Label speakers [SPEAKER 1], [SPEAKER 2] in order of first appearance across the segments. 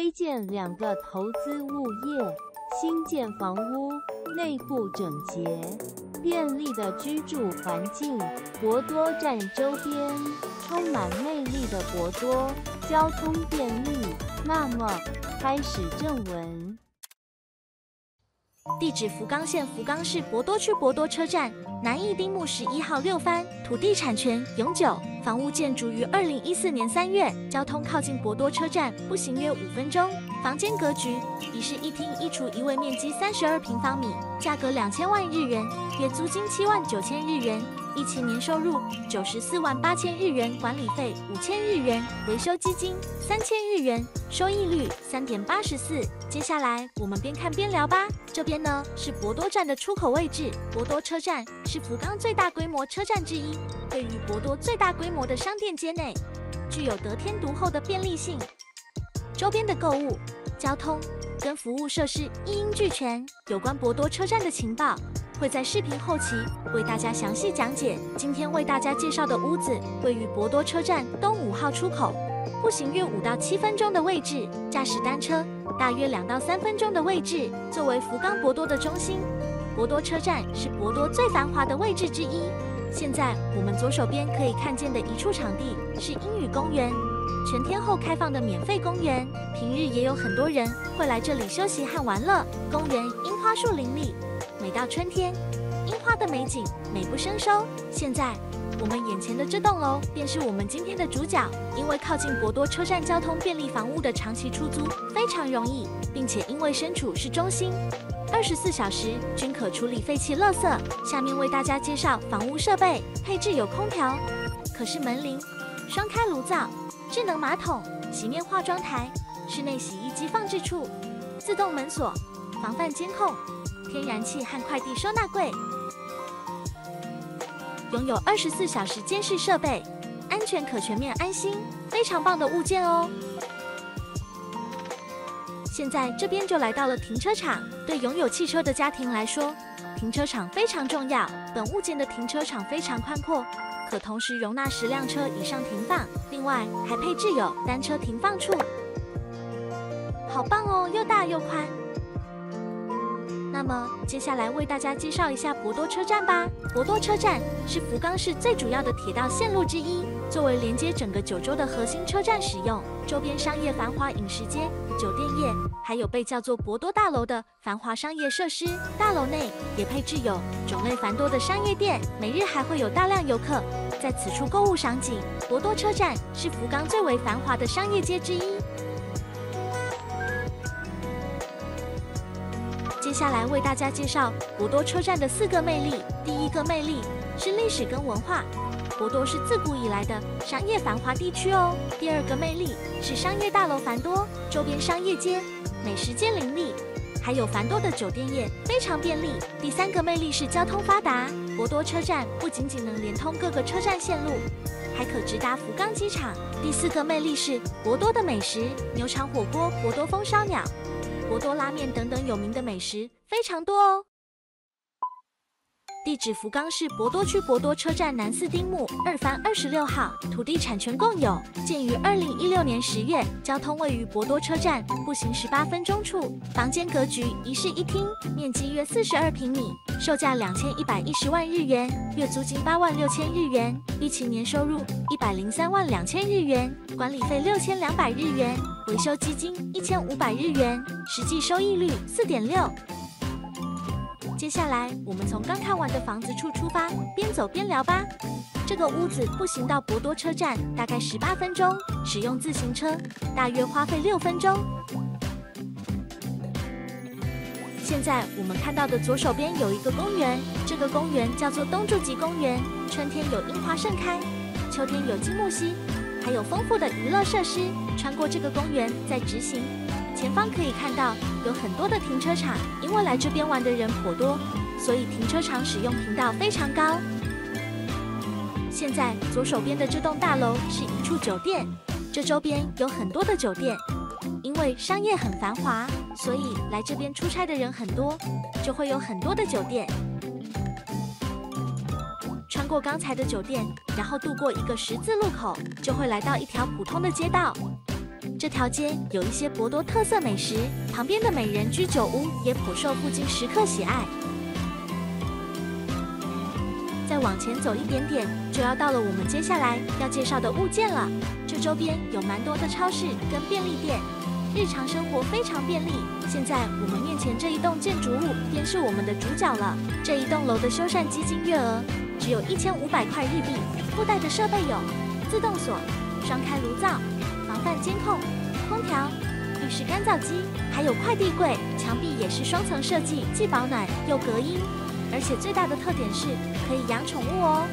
[SPEAKER 1] 推荐2个投资物业：新建房屋，内部整洁，便利的居住环境。博多站周边充满魅力的博多，交通便利。那么，开始正文。
[SPEAKER 2] 地址：福冈县福冈市博多区博多车站南一丁目11号6番，土地产权永久，房屋建筑于2014年3月，交通靠近博多车站，步行约5分钟。房间格局：一室一厅一厨一卫，面积32平方米，价格2000万日元，月租金7万9千日元，一期年收入94万8千日元，管理费5000日元，维修基金3000日元，收益率3.84%。接下来我们边看边聊吧。这边呢是博多站的出口位置，博多车站是福冈最大规模车站之一，位于博多最大规模的商店街内，具有得天独厚的便利性。周边的购物、交通跟服务设施一应俱全。有关博多车站的情报会在视频后期为大家详细讲解。今天为大家介绍的屋子位于博多车站东5号出口，步行约5到7分钟的位置，驾驶单车大约2到3分钟的位置。作为福冈博多的中心，博多车站是博多最繁华的位置之一。现在我们左手边可以看见的一处场地是英语公园，全天候开放的免费公园，平日也有很多人会来这里休息和玩乐。公园樱花树林立，每到春天，樱花的美景美不胜收。现在我们眼前的这栋楼便是我们今天的主角，因为靠近博多车站，交通便利，房屋的长期出租非常容易，并且因为身处市中心，24小时均可处理废弃垃圾。下面为大家介绍房屋设备配置：有空调、可视门铃、双开炉灶、智能马桶、洗面化妆台、室内洗衣机放置处、自动门锁、防范监控、天然气和快递收纳柜，拥有24小时监视设备，安全可全面安心，非常棒的物件哦。现在这边就来到了停车场，对拥有汽车的家庭来说，停车场非常重要。本物件的停车场非常宽阔，可同时容纳10辆车以上停放，另外还配置有单车停放处，好棒哦，又大又宽。那么接下来为大家介绍一下博多车站吧。博多车站是福冈市最主要的铁道线路之一，作为连接整个九州的核心车站使用。周边商业繁华，饮食街、酒店业，还有被叫做博多大楼的繁华商业设施。大楼内也配置有种类繁多的商业店，每日还会有大量游客在此处购物赏景。博多车站是福冈最为繁华的商业街之一。接下来为大家介绍博多车站的4个魅力。第一个魅力是历史跟文化，博多是自古以来的商业繁华地区哦。第2个魅力是商业大楼繁多，周边商业街、美食街林立，还有繁多的酒店业，非常便利。第3个魅力是交通发达，博多车站不仅仅能连通各个车站线路，还可直达福冈机场。第4个魅力是博多的美食，牛肠火锅、博多风烧鸟、博多拉面等等有名的美食非常多哦。地址：福冈市博多区博多车站南4丁目2番26号，土地产权共有，建于2016年10月，交通位于博多车站，步行18分钟处。房间格局：一室一厅，面积约42平米，售价2110万日元，月租金8万6千日元，一期年收入103万2千日元，管理费6200日元，维修基金1500日元，实际收益率4.6%。接下来，我们从刚看完的房子处出发，边走边聊吧。这个屋子步行到博多车站大概18分钟，使用自行车大约花费6分钟。现在我们看到的左手边有一个公园，这个公园叫做东筑吉公园。春天有樱花盛开，秋天有金木犀，还有丰富的娱乐设施。穿过这个公园再直行，前方可以看到有很多的停车场，因为来这边玩的人颇多，所以停车场使用频道非常高。现在左手边的这栋大楼是一处酒店，这周边有很多的酒店，因为商业很繁华，所以来这边出差的人很多，就会有很多的酒店。穿过刚才的酒店，然后渡过一个十字路口，就会来到一条普通的街道。 这条街有一些博多特色美食，旁边的美人居酒屋也颇受附近食客喜爱。再往前走一点点，就要到了我们接下来要介绍的物件了。这周边有蛮多的超市跟便利店，日常生活非常便利。现在我们面前这一栋建筑物便是我们的主角了。这一栋楼的修缮基金月额只有1500块日币，附带的设备有自动锁、双开炉灶、防范监控、空调、浴室干燥机，还有快递柜。墙壁也是双层设计，既保暖又隔音。而且最大的特点是可以养宠物哦。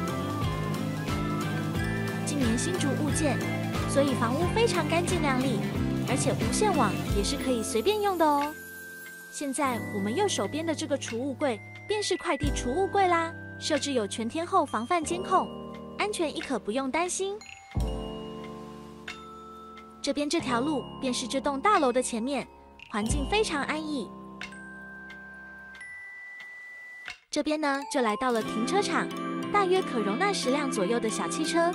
[SPEAKER 2] 今年新竹物件，所以房屋非常干净亮丽，而且无线网也是可以随便用的哦。现在我们右手边的这个储物柜便是快递储物柜啦，设置有全天候防范监控，安全亦可不用担心。这边这条路便是这栋大楼的前面，环境非常安逸。这边呢，就来到了停车场，大约可容纳10辆左右的小汽车。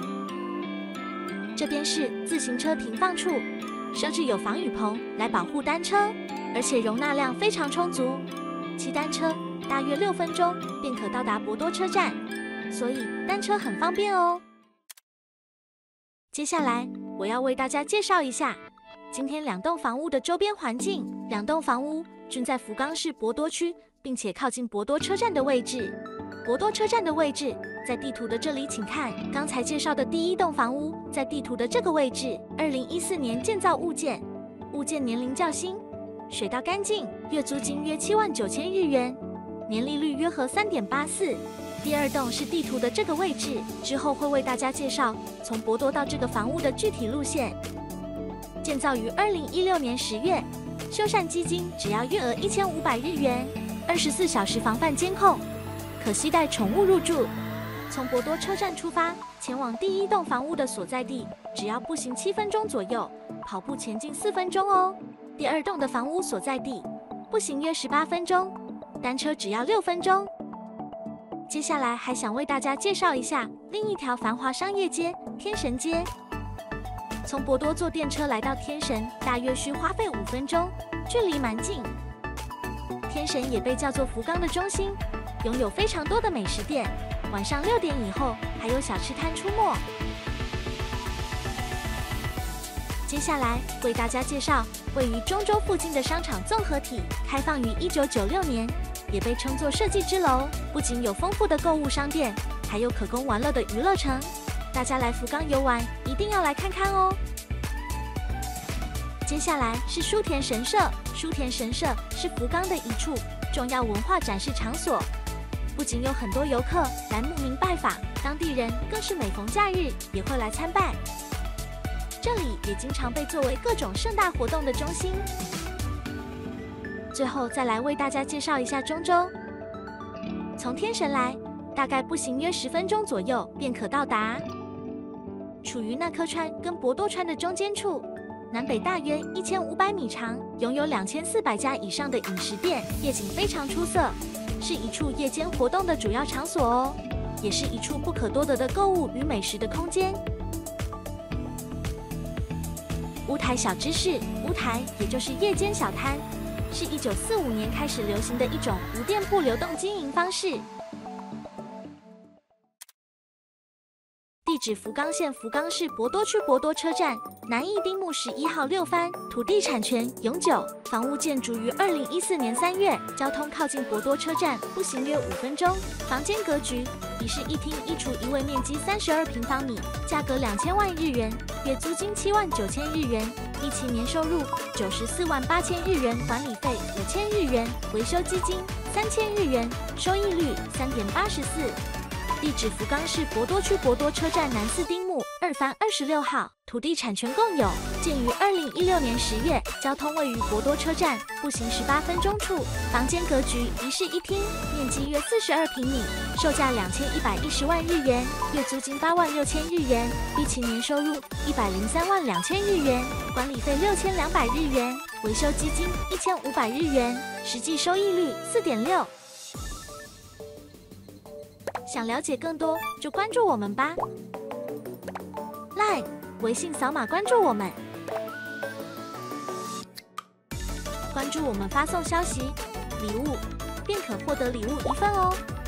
[SPEAKER 2] 这边是自行车停放处，设置有防雨棚来保护单车，而且容纳量非常充足。骑单车大约6分钟便可到达博多车站，所以单车很方便哦。接下来我要为大家介绍一下今天2栋房屋的周边环境。2栋房屋均在福冈市博多区，并且靠近博多车站的位置。博多车站的位置在地图的这里，请看刚才介绍的第1栋房屋，在地图的这个位置。2014年建造物件，物件年龄较新，水道干净，月租金约79000日元，年利率约合3.84%。第2栋是地图的这个位置，之后会为大家介绍从博多到这个房屋的具体路线。建造于2016年10月，修缮基金只要月额1500日元，24小时防范监控，可携带宠物入住。从博多车站出发，前往第1栋房屋的所在地，只要步行7分钟左右，跑步前进4分钟哦。第2栋的房屋所在地，步行约18分钟，单车只要6分钟。接下来还想为大家介绍一下另一条繁华商业街——天神街。从博多坐电车来到天神，大约需花费5分钟，距离蛮近。天神也被叫做福冈的中心，拥有非常多的美食店，晚上6点以后还有小吃摊出没。接下来为大家介绍位于中州附近的商场综合体，开放于1996年，也被称作设计之楼。不仅有丰富的购物商店，还有可供玩乐的娱乐城。大家来福冈游玩，一定要来看看哦。接下来是书田神社，书田神社是福冈的一处重要文化展示场所，不仅有很多游客来慕名拜访，当地人更是每逢假日也会来参拜。这里也经常被作为各种盛大活动的中心。最后再来为大家介绍一下中州。从天神来，大概步行约10分钟左右便可到达。处于那珂川跟博多川的中间处，南北大约1500米长，拥有2400家以上的饮食店，夜景非常出色，是一处夜间活动的主要场所哦，也是一处不可多得的购物与美食的空间。屋台小知识，屋台也就是夜间小摊，是1945年开始流行的一种无店铺流动经营方式。地址：福冈县福冈市博多区博多车站南义町木11号6番，土地产权永久，房屋建筑于2014年3月，交通靠近博多车站，步行约5分钟。房间格局：一室一厅一厨一卫，面积32平方米，价格2000万日元，月租金79000日元，一期年收入94万8000日元，管理费5000日元，维修基金3000日元，收益率3.84%。地址：福冈市博多区博多车站南4丁目2番26号，土地产权共有，建于2016年10月，交通位于博多车站，步行18分钟处。房间格局：一室一厅，面积约42平米，售价2110万日元，月租金8万6000日元，一期年收入103万2000日元，管理费6200日元，维修基金1500日元，实际收益率4.6%。想了解更多，就关注我们吧。LINE、微信扫码关注我们， 关注我们发送消息“礼物”，便可获得礼物1份哦。